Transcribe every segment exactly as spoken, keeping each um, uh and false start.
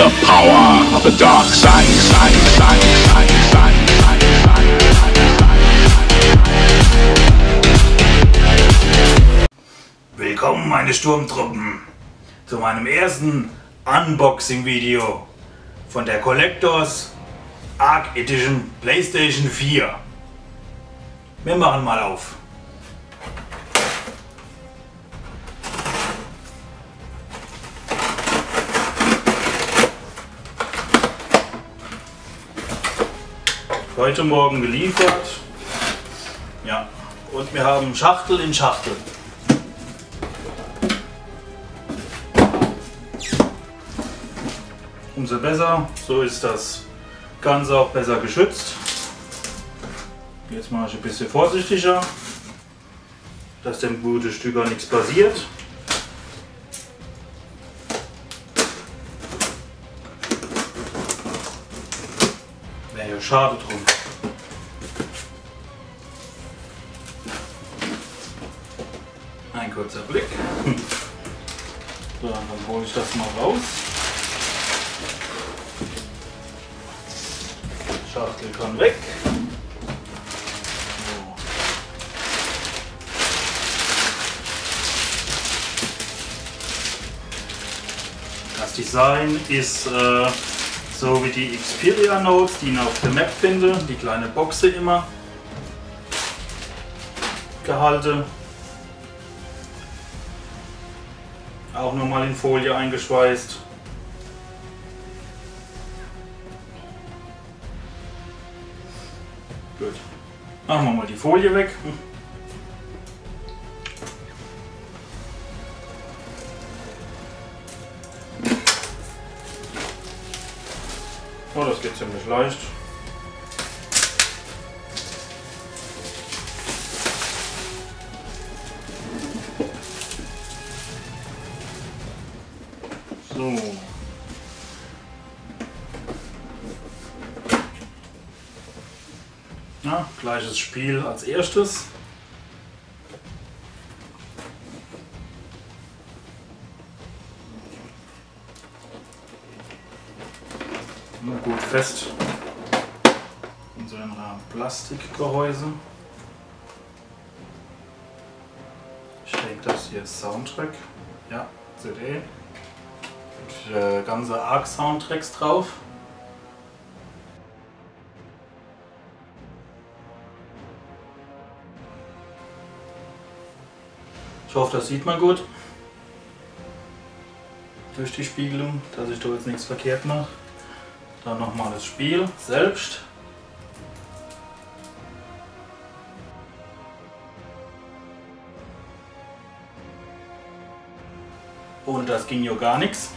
the power of the dark side, side, side, side, side, side, side, side. Willkommen meine Sturmtruppen zu meinem ersten Unboxing-Video von der Collectors Arc Edition PlayStation vier. Wir machen mal auf. Heute Morgen geliefert. Ja, und wir haben Schachtel in Schachtel. Umso besser, so ist das Ganze auch besser geschützt. Jetzt mache ich ein bisschen vorsichtiger, dass dem guten Stücker nichts passiert. Wäre ja schade drum. Ein kurzer Blick. So, dann hole ich das mal raus. Schachtel kann weg. So. Das Design ist äh, so wie die Xperia Notes, die ich auf der Map finde. Die kleine Boxe immer gehalten. Auch nochmal in Folie eingeschweißt. Gut. Machen wir mal die Folie weg. Oh, das geht ziemlich leicht. So. Ja, gleiches Spiel als erstes. Nur gut fest in so einer Plastikgehäuse. Ich denke, das hier ist Soundtrack. Ja, C D. Und, äh, ganze Arc Soundtracks drauf. Ich hoffe, das sieht man gut durch die Spiegelung, dass ich da jetzt nichts verkehrt mache. Dann nochmal das Spiel selbst. Ohne das ging ja gar nichts.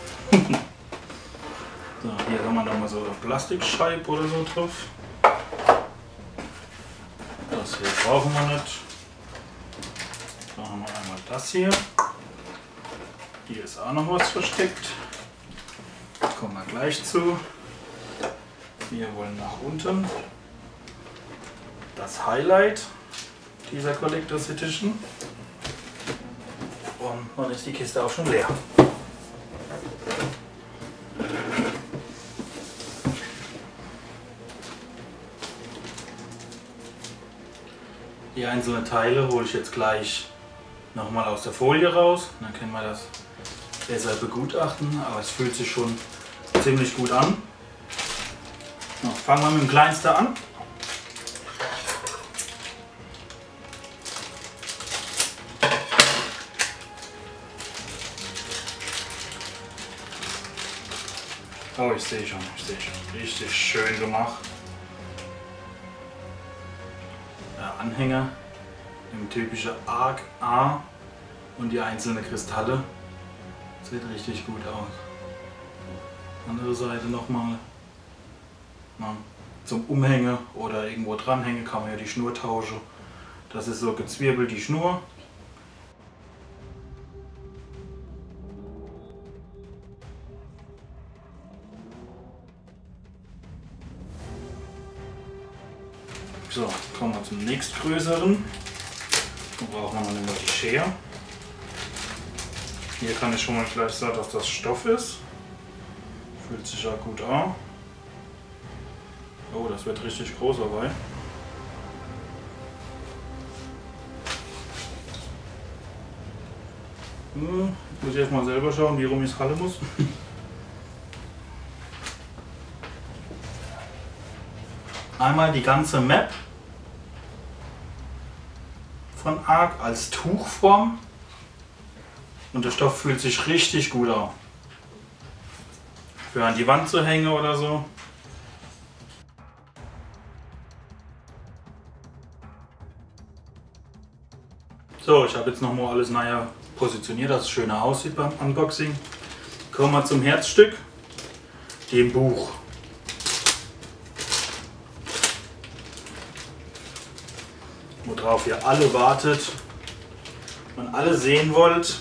So, hier haben wir nochmal so eine Plastikscheibe oder so drauf. Das hier brauchen wir nicht. Dann haben wir einmal das hier. Hier ist auch noch was versteckt. Da kommen wir gleich zu. Wir wollen nach unten. Das Highlight dieser Collectors Edition. Und dann ist die Kiste auch schon leer. Die einzelnen Teile hole ich jetzt gleich nochmal aus der Folie raus, dann können wir das besser begutachten, aber es fühlt sich schon ziemlich gut an. So, fangen wir mit dem kleinsten an. Oh, ich sehe schon, ich sehe schon, richtig schön gemacht. Der Anhänger im typischen Arc A und die einzelnen Kristalle. Sieht richtig gut aus. Andere Seite nochmal. Zum Umhängen oder irgendwo dranhängen kann man ja die Schnur tauschen. Das ist so gezwirbelt die Schnur. So, kommen wir zum nächstgrößeren. Da brauchen wir noch die Schere. Hier kann ich schon mal gleich sagen, dass das Stoff ist. Fühlt sich auch gut an. Oh, das wird richtig groß dabei. Hm, jetzt muss ich erstmal selber schauen, wie rum ich es halten muss. Einmal die ganze Map von Ark als Tuchform und der Stoff fühlt sich richtig gut an. Für an die Wand zu hängen oder so. So, ich habe jetzt nochmal alles naja positioniert, dass es schöner aussieht beim Unboxing. Kommen wir zum Herzstück, dem Buch. Worauf ihr alle wartet und alle sehen wollt.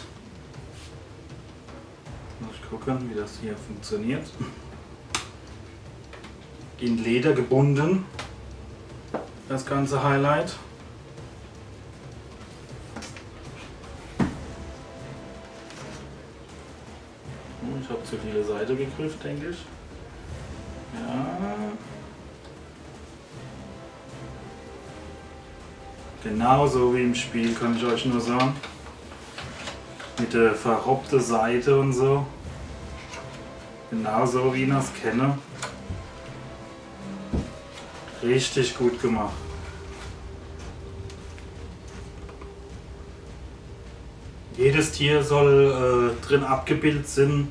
Muss ich gucken, wie das hier funktioniert. In Leder gebunden, das ganze Highlight. Ich habe zu viele Seite gegriffen, denke ich. Ja. Genauso wie im Spiel, kann ich euch nur sagen. Mit der verrobbten Seite und so. Genauso wie ich das kenne. Richtig gut gemacht. Jedes Tier soll äh, drin abgebildet sein.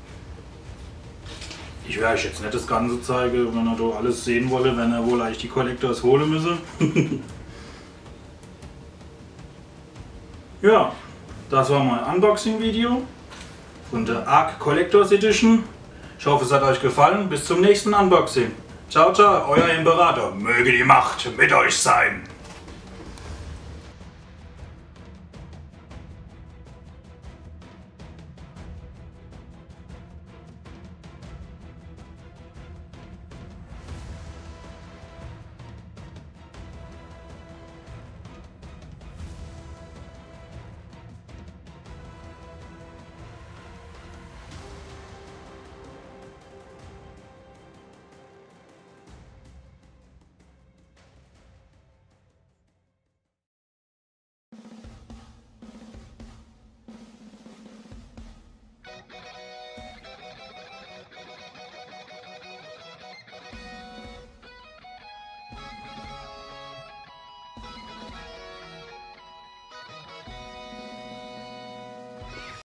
Ich werde euch jetzt nicht das Ganze zeigen, wenn ihr da alles sehen wollt, wenn ihr wohl eigentlich die Collectors holen müsse. Ja, das war mein Unboxing-Video von der Ark Collectors Edition. Ich hoffe, es hat euch gefallen. Bis zum nächsten Unboxing. Ciao, ciao, euer Imperator. Möge die Macht mit euch sein.